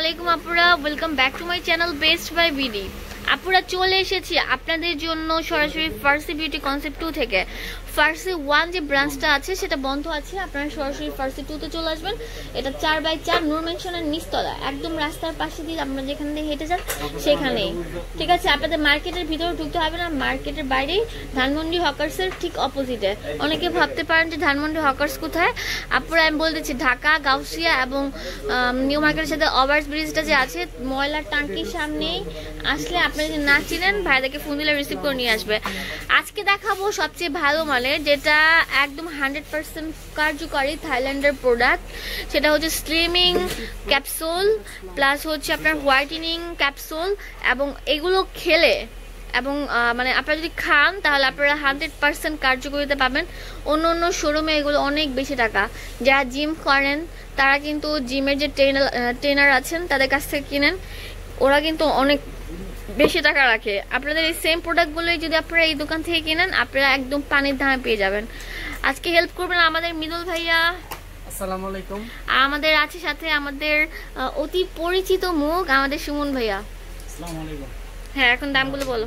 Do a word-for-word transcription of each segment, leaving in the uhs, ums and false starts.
আলাইকুম আপুরা, welcome back to my channel Best Buy BD. আপুরা চলে এসেছি আপনাদের জন্য সরাসরি ফার্সি বিউটি কনসেপ্ট টু থেকে। ফার্সি ওয়ান যে ব্রাঞ্চটা আছে সেটা বন্ধ আছে, আপনারা সরাসরি ফার্সি টুতে চলে আসবেন। এটা চার বাই চার নূর মেনশনের নিচতলা, একদম রাস্তার পাশে দিয়ে আপনারা যেখানে দিয়ে হেঁটে যান সেখানেই, ঠিক আছে। আপনাদের মার্কেটের ভিতরে ঢুকতে হবে না, মার্কেটের বাইরেই ধানমন্ডি হকার্সের ঠিক অপোজিটে। অনেকে ভাবতে পারেন যে ধানমন্ডি হকার্স কোথায়। আপুরা আমি বলতেছি ঢাকা গাউসিয়া এবং নিউ মার্কেটের সাথে ওভারস ব্রিজটা যে আছে ময়লার টাঙ্কির সামনেই আসলে আপনারা যদি না চিনেন ভাইদেরকে ফোন দিলে রিসিভ করে নিয়ে আসবে। আজকে দেখাবো সবচেয়ে ভালো মানের, যেটা একদম হান্ড্রেড পার্সেন্ট কার্যকারী থাইল্যান্ডের প্রোডাক্ট। সেটা হচ্ছে স্লিমিং ক্যাপসুল প্লাস হচ্ছে আপনার হোয়াইটেনিং ক্যাপসুল, এবং এগুলো খেলে এবং মানে আপনারা যদি খান তাহলে আপনারা হান্ড্রেড পার্সেন্ট কার্যকরিতা পাবেন। অন্য অন্য শোরুমে এগুলো অনেক বেশি টাকা। যারা জিম করেন তারা কিন্তু জিমের যে ট্রেনার ট্রেনার আছেন তাদের কাছ থেকে কিনেন, ওরা কিন্তু অনেক বেশি টাকা রাখে। আপনাদের এই সেম প্রোডাক্টগুলোই যদি আপনারা এই দোকান থেকে কিনেন আপনারা একদম পানির দামে পেয়ে যাবেন। আজকে হেল্প করবেন আমাদের মৃদুল ভাইয়া। আসসালামু আলাইকুম। আমাদের আছে সাথে আমাদের অতি পরিচিত মুখ আমাদের সুমন ভাইয়া। আসসালামু আলাইকুম। হ্যাঁ, এখন দামগুলো বলো।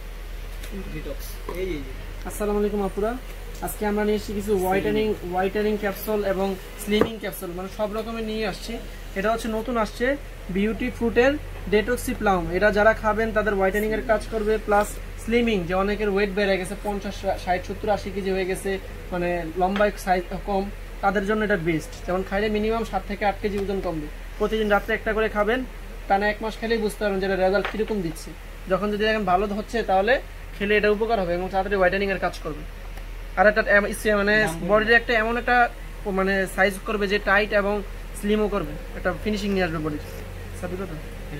আসসালামু আলাইকুম আপুরা, আজকে আমরা নিয়ে এসেছি কিছু হোয়াইটেনিং হোয়াইটেনিং ক্যাপসুল এবং স্লিমিং ক্যাপসুল, মানে সব রকমের নিয়ে আসছি। এটা হচ্ছে নতুন আসছে বিউটি ফ্রুটের ডেটক্সি প্লাম। এটা যারা খাবেন তাদের হোয়াইটেনিং এর কাজ করবে, প্লাস স্লিমিং, যে অনেকের ওয়েট বেড়ে গেছে পঞ্চাশ ষাট সত্তর আশি কেজি হয়ে গেছে, মানে লম্বায় সাইজ কম, তাদের জন্য এটা বেস্ট। যেমন খাইলে মিনিমাম সাত থেকে আট কেজি ওজন কমবে। প্রতিদিন রাত্রে একটা করে খাবেন, টানা এক মাস খেলেই বুঝতে পারবেন যে এটা রেজাল্ট কিরকম দিচ্ছে। যখন যদি দেখেন ভালো হচ্ছে তাহলে খেলে এটা উপকার হবে এবং তাড়াতাড়ি হোয়াইটেনিং এর কাজ করবে। আর একটা মানে বডির একটা এমন একটা মানে সাইজ করবে যে টাইট এবং স্লিমও করবে, একটা ফিনিশিং নিয়ে আসবে বডির। সাথে কথা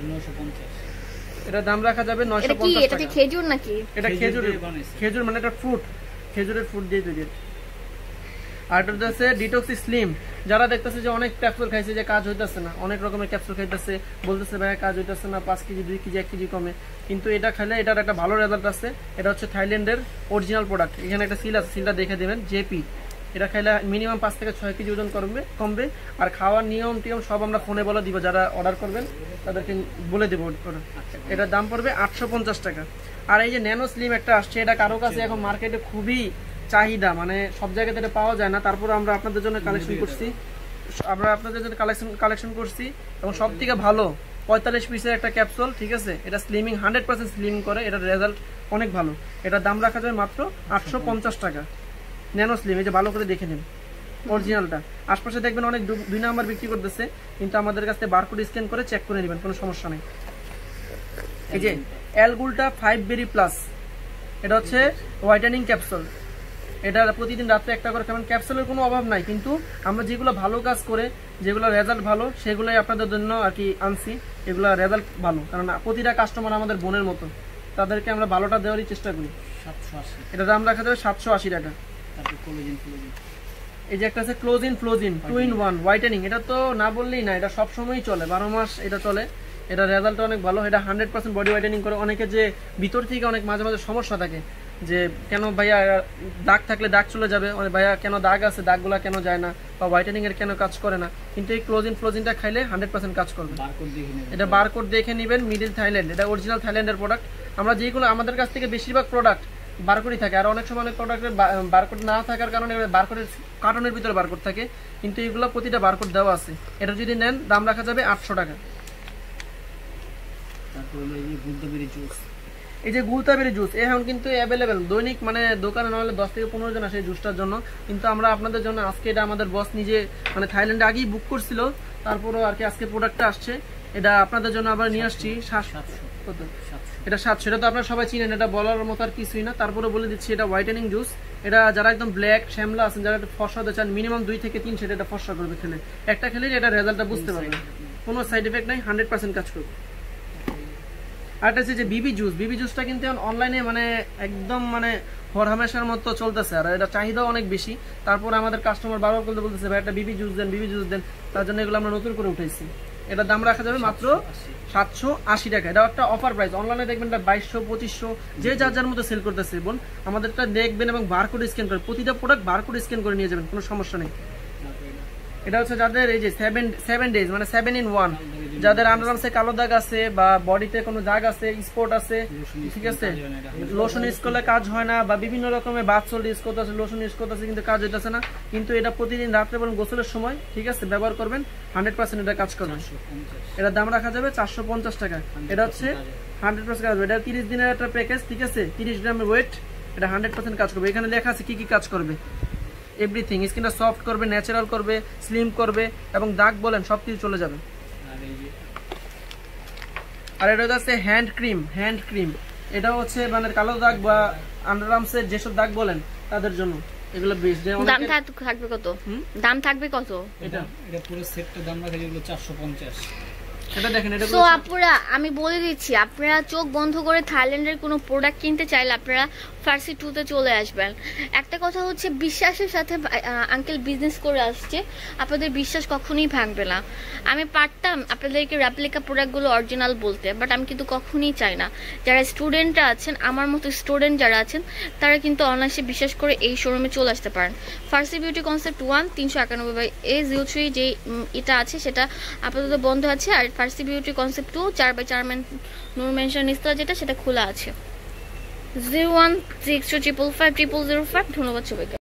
এটা দাম রাখা যাবে নয়শো পঞ্চাশ টাকা। এটা খেজুর নাকি? এটা খেজুর, খেজুর মানে এটা ফ্রুট, খেজুরের ফ্রুট দিয়ে তৈরি। আর এটা হচ্ছে ডিটক্সি স্লিম। যারা দেখতেছে যে অনেক ক্যাপসুল খাইছে যে কাজ হইতেছে না, অনেক রকমের ক্যাপসুল খাইতেছে, বলতেছে ভাই কাজ হইতেছে না, পাঁচ কেজি দুই কেজি এক কেজি কমে, কিন্তু এটা খাইলে এটার একটা ভালো রেজাল্ট আছে। এটা হচ্ছে থাইল্যান্ডের অরিজিনাল প্রোডাক্ট। এখানে একটা সিল আছে, সিলটা দেখে দেবেন জেপি। এটা খাইলে মিনিমাম পাঁচ থেকে ছয় কেজি ওজন কমবে কমবে আর খাওয়ার নিয়ম টিয়ম সব আমরা ফোনে বলে দিব, যারা অর্ডার করবেন তাদেরকে বলে দেবো। এটার দাম পড়বে আটশো পঞ্চাশ টাকা। আর এই যে ন্যানো স্লিম একটা আসছে, এটা কারো কাছে এখন মার্কেটে খুবই চাহিদা, মানে সব জায়গাতে এটা পাওয়া যায় না। তারপর আমরা আপনাদের জন্য কালেকশন করছি, আমরা আপনাদের জন্য কালেকশন কালেকশন করছি এবং সব থেকে ভালো পঁয়তাল্লিশ পিসের একটা ক্যাপসুল, ঠিক আছে। এটা স্লিমিং হান্ড্রেড পার্সেন্ট স্লিমিং করে, এটার রেজাল্ট অনেক ভালো। এটার দাম রাখা যাবে মাত্র আটশো পঞ্চাশ টাকা। ন্যানো স্লিম, এই যে ভালো করে দেখে নিন অরিজিনালটা। আশপাশে দেখবেন অনেক দুই নাম্বার বিক্রি করতেছে, কিন্তু আমাদের কাছে বারকোড স্ক্যান করে চেক করে নেবেন, কোনো সমস্যা নেই। এই যে অ্যালগুলটা ফাইভ বেরি প্লাস, এটা হচ্ছে হোয়াইটেনিং ক্যাপসুল। এটা প্রতিদিন রাত্রে একটা করে খাবেন। ক্যাপসুলের কোনো অভাব নাই, কিন্তু আমরা যেগুলো ভালো কাজ করে, যেগুলো রেজাল্ট ভালো, সেগুলোই আপনাদের জন্য আর কি আনছি। এগুলো রেজাল্ট ভালো, কারণ প্রতিটা কাস্টমার আমাদের বোনের মতো, তাদেরকে আমরা ভালোটা দেওয়ারই চেষ্টা করি। এটা দাম রাখা যাবে সাতশো আশি টাকা। এই যে একটা আছে ক্লোজিন ফ্লোজিন টু ইন ওয়ান হোয়াইটেনিং, এটা তো না বললেই না, এটা সবসময়ই চলে, বারো মাস এটা চলে। এটা রেজাল্ট অনেক ভালো, এটা হান্ড্রেড পার্সেন্ট বডি হোয়াইটেনিং করে। অনেকে যে ভিতর থেকে অনেক মাঝে মাঝে সমস্যা থাকে যে কেন ভাইয়া দাগ থাকলে দাগ চলে যাবে, ভাইয়া কেন দাগ আছে দাগগুলা কেন যায় না, বা হোয়াইটেনিং এর কেন কাজ করে না, কিন্তু এই ক্লোজিন ফ্লোজিনটা খাইলে হান্ড্রেড পার্সেন্ট কাজ করবে। এটা বারকোড দেখে নেবেন, মিডিল থাইল্যান্ড, এটা অরিজিনাল থাইল্যান্ডের প্রোডাক্ট। আমরা যেগুলো আমাদের কাছ থেকে বেশিরভাগ প্রোডাক্ট বারকোডই থাকে, আর অনেক সময় অনেক প্রোডাক্টের বারকোড না থাকার কারণে বারকোডের কার্টনের ভিতরে বারকোড থাকে, কিন্তু এগুলো প্রতিটা বারকোড দেওয়া আছে। এটা যদি নেন দাম রাখা যাবে আটশো টাকা। এই যে গুলতাবেরি জুস এখন কিন্তু অ্যাভেলেবেল, দৈনিক মানে দোকানে নহলে দশ থেকে পনেরো জন আসে জুসটার জন্য, কিন্তু আমরা আপনাদের জন্য আজকে এটা আমাদের বস নিজে মানে থাইল্যান্ডে আগেই বুক করছিল, তারপরও আর কি আজকে প্রোডাক্টটা আসছে। এটা আপনাদের জন্য আবার নিয়ে আসছি। কত এটা সাতশো, এটা তো আপনারা সবাই চিনেন, এটা বলার মতো আর কিছুই না, তারপরে বলে দিচ্ছি। এটা হোয়াইটেনিং জুস, এটা যারা একদম ব্ল্যাক শ্যামলা আছেন, যারা একটু ফর্সা হতে চান, মিনিমাম দুই থেকে তিন সেট এটা ফর্সা করবে খেলে। একটা খেলে এটা রেজাল্টটা বুঝতে পারবেন, কোনো সাইড এফেক্ট নাই, হান্ড্রেড পার্সেন্ট কাজ করবে। আর এটা হচ্ছে যে বিবি জুস, বিবি জুসটা কিন্তু অনলাইনে মানে একদম মানে হরহামেশার মতো চলতেছে, আর এটা চাহিদাও অনেক বেশি। তারপরে আমাদের কাস্টমার বারবার বলতে বলতেছে ভাই একটা বিবি জুস দেন, বিবি জুস দেন, তার জন্য এগুলো আমরা নতুন করে উঠেছি। এটার দাম রাখা যাবে মাত্র সাতশো আশি টাকা। এটা একটা অফার প্রাইস, অনলাইনে দেখবেন এটা বাইশশো পঁচিশশো, যে যার যার মতো সেল করতেছে। বোন আমাদেরটা দেখবেন এবং বারকোড স্ক্যান করে, প্রতিটা প্রোডাক্ট বারকোড স্ক্যান করে নিয়ে যাবেন, কোনো সমস্যা নেই। এটা হচ্ছে যাদের এই যে সেভেন সেভেন ডেজ মানে সেভেন ইন ওয়ান যাদের আন্ডারআর্মসে কালো দাগ আছে বা বডিতে কোনো দাগ আছে, স্পট আছে, ঠিক আছে, লোশন ইউজ করলে কাজ হয় না, বা বিভিন্ন রকমের বাথ সল্ট ইউজ করতে আছে, লোশন ইউজ করতে আছে কিন্তু কাজ হইতেছে না, কিন্তু এটা প্রতিদিন রাত্রে এবং গোসলের সময়, ঠিক আছে, ব্যবহার করবেন, হান্ড্রেড পার্সেন্ট এটা কাজ করবে। এটার দাম রাখা যাবে চারশো পঞ্চাশ টাকা। এটা হচ্ছে হান্ড্রেড পার্সেন্ট কাজ করবে। এটা তিরিশ দিনের একটা প্যাকেজ, ঠিক আছে, তিরিশ গ্রামের ওয়েট, এটা হান্ড্রেড পার্সেন্ট কাজ করবে। এখানে লেখা আছে কি কি কাজ করবে, এভরিথিং। স্কিনটা সফট করবে, ন্যাচারাল করবে, স্লিম করবে, এবং দাগ বলেন সবকিছু চলে যাবে। আর এটা হচ্ছে হ্যান্ড ক্রিম, হ্যান্ড ক্রিম এটা হচ্ছে মানে কালো দাগ বা আন্ডারআর্মসের যেসব দাগ বলেন তাদের জন্য এগুলো বেস্ট। দাম থাকবে কত? দাম থাকবে কত? এটা এটা পুরো সেটটার দাম রাখা যেগুলো চারশো পঞ্চাশ। এটা দেখেন, এটা সো আপুরা আমি বলে দিচ্ছি, আপনারা চোখ বন্ধ করে থাইল্যান্ডের কোনো প্রোডাক্ট কিনতে চাইলে আপনারা ফার্সি টুতে চলে আসবেন। একটা কথা হচ্ছে, বিশ্বাসের সাথে আঙ্কেল বিজনেস করে আসছে, আপনাদের বিশ্বাস কখনোই ভাঙবে না। আমি পারতাম আপনাদেরকে রেপ্লিকা প্রোডাক্টগুলো অরিজিনাল বলতে, বাট আমি কিন্তু কখনোই চাই না। যারা স্টুডেন্টরা আছেন, আমার মতো স্টুডেন্ট যারা আছেন, তারা কিন্তু অনায়াসে বিশ্বাস করে এই শোরুমে চলে আসতে পারেন। ফার্সি বিউটি কনসেপ্ট ওয়ান তিনশো একানব্বই বাই এ জিরো থ্রি যে এটা আছে সেটা আপাতত বন্ধ আছে, আর ফার্সি বিউটি কনসেপ্ট টু চার বাই চার নূর মেনশন ইস্তলা যেটা সেটা খোলা আছে। Zero one six two triple five triple zero five. ধন্যবাদ সবাইকে।